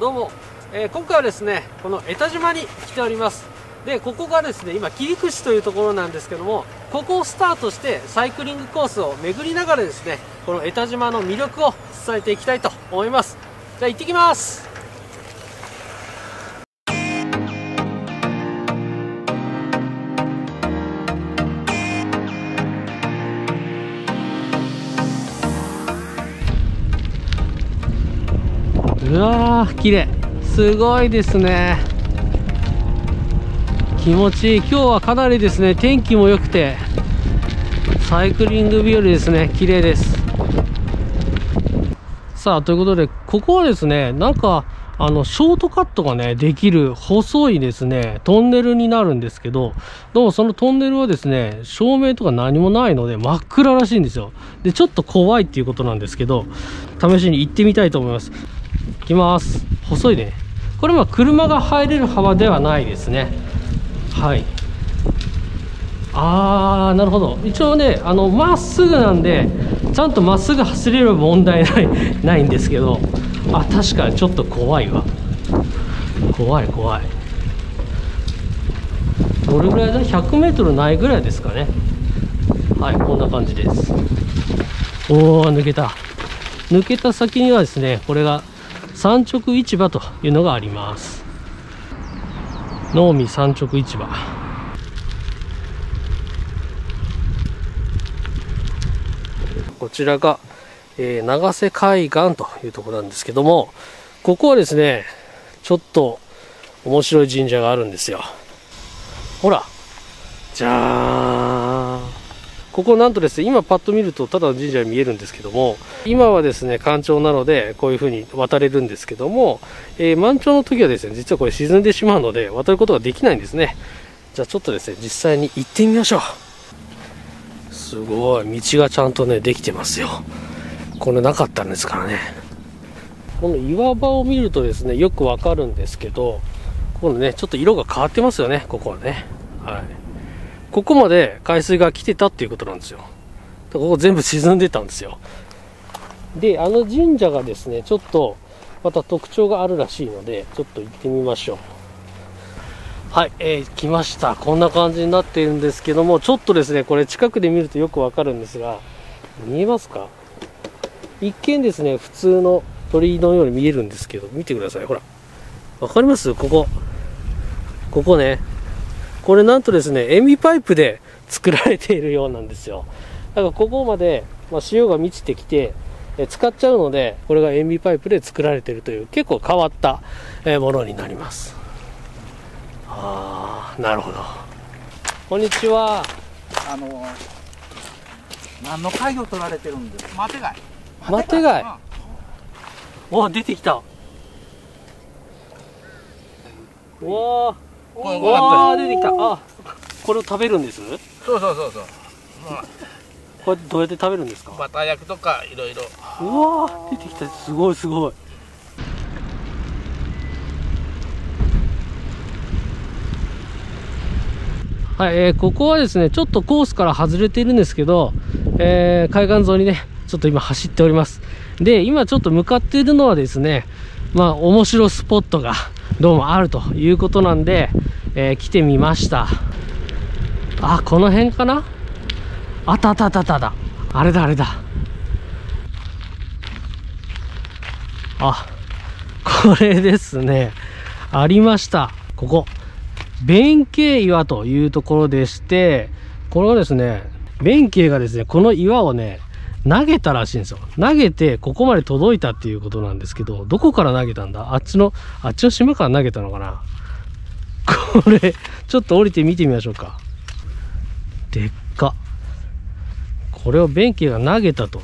どうも、今回はですねこの江田島に来ております。でここがですね今切り口というところなんですけども、ここをスタートしてサイクリングコースを巡りながらですねこの江田島の魅力を伝えていきたいと思います。じゃあ行ってきます。うわー綺麗、すごいですね。気持ちいい。今日はかなりですね天気も良くてサイクリング日和ですね。綺麗です。さあということでここはですねなんかショートカットがねできる細いですねトンネルになるんですけど、どうもそのトンネルはですね照明とか何もないので真っ暗らしいんですよ。でちょっと怖いっていうことなんですけど、試しに行ってみたいと思います。行きます。細いね。これは車が入れる幅ではないですね。はい。なるほど。一応ねまっすぐなんでちゃんとまっすぐ走れれば問題ないんですけど、確かにちょっと怖いわ。怖い。どれぐらいだ、100メートルないぐらいですかね。はい、こんな感じです。抜けた先にはですねこれが産直市場というのがあります。能美産直市場。こちらが、長瀬海岸というところなんですけども、ここはですねちょっと面白い神社があるんですよ。ほらじゃーん。ここなんとですね今パッと見るとただの神社に見えるんですけども、今はですね干潮なのでこういう風に渡れるんですけども、満潮の時はですね実はこれ沈んでしまうので渡ることができないんですね。じゃあちょっとですね実際に行ってみましょう。すごい道がちゃんとねできてますよ。これなかったんですからね。この岩場を見るとですねよくわかるんですけど、このねちょっと色が変わってますよね。ここはね、はい、ここまで海水が来てたっていうことなんですよ。ここ全部沈んでたんですよ。で神社がですねちょっとまた特徴があるらしいのでちょっと行ってみましょう。はい、来ました。こんな感じになっているんですけども、ちょっとですねこれ近くで見るとよくわかるんですが、見えますか？一見ですね普通の鳥居のように見えるんですけど、見てください。ほらわかります？ここね、これなんとですね塩ビパイプで作られているようなんですよ。だからここまで、潮が満ちてきて使っちゃうので、これが塩ビパイプで作られているという結構変わったものになります。なるほど。こんにちは。 何の貝を取られてるんですか？マテ貝。 マテ貝。わあ出てきた。わあ出てきた。これを食べるんです？ そう。 これどうやって食べるんですか？ バター焼きとかいろいろ。 うわ出てきた。すごい。はい、ここはですねちょっとコースから外れているんですけど、海岸沿いにねちょっと今走っております。で今ちょっと向かっているのはですね面白スポットがどうもあるということなんで、来てみました。この辺かな。あれだ。これですね。ありました。ここ弁慶岩というところでして、これはですね弁慶がですねこの岩をね投げたらしいんですよ。投げてここまで届いたっていうことなんですけど、どこから投げたんだ？あっちの島から投げたのかな。これちょっと降りて見てみましょうか。でっか。これを弁慶が投げたと。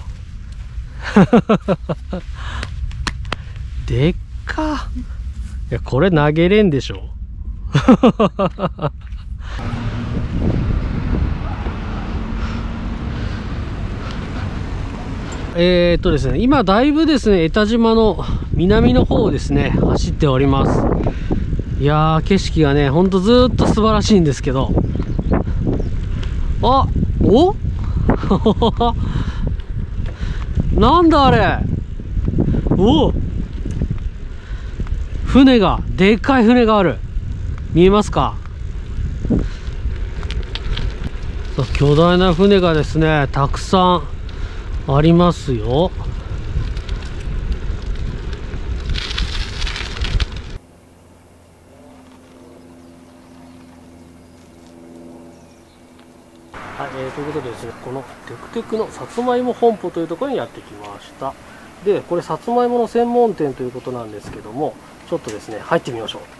でっか。いやこれ投げれんでしょ。ですね今だいぶですね江田島の南の方をですね走っております。いやー景色がねほんとずーっと素晴らしいんですけど、なんだあれ。 船が、でっかい船がある。見えますか？巨大な船がですね、たくさんありますよ。はい、ということでですね、このテクテクのさつまいも本舗というところにやってきました。で、これさつまいもの専門店ということなんですけども、ちょっとですね、入ってみましょう。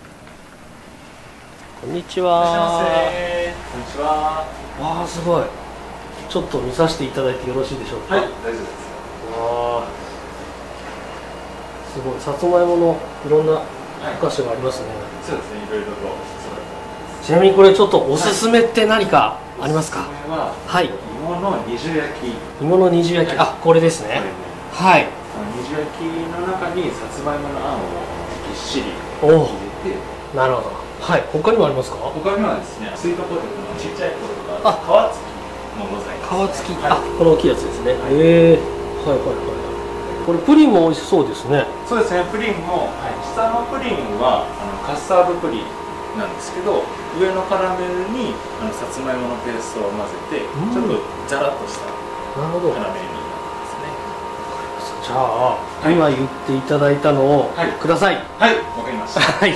こんにちは。 いらっしゃいませ。こんにちは。 わあ、すごい。ちょっと見させていただいてよろしいでしょうか。 はい、大丈夫です。 わあ、すごい。さつまいものいろんなお菓子がありますね。 そうですね、いろいろと。 ちなみにこれちょっとおすすめって何かありますか？ これは、 はい。 芋の二重焼き。 芋の二重焼き、あ、これですね。はい。 二重焼きの中にさつまいものあんをぎっしりおお、 入れて。 なるほど。はい。他にもありますか？ 他にはですね、スイートポテトのちっちゃいポテトが皮付きもございます。 皮付き、あ、この大きいやつですね。へえ。はいはいはい。これプリンも美味しそうですね。 そうですね、プリンも、下のプリンはカスタードプリンなんですけど、上のカラメルにさつまいものペーストを混ぜて、ちょっとザラッとしたカなるほど。 ラメルになってますね。 じゃあ、今言っていただいたのをください。 はい、わかりました。 はい。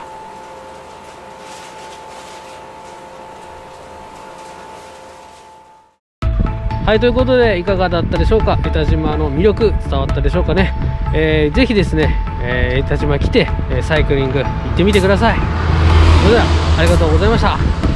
はい、ということでいかがだったでしょうか。江田島の魅力伝わったでしょうかね。ぜひですね、江田島来てサイクリング行ってみてください。それではありがとうございました。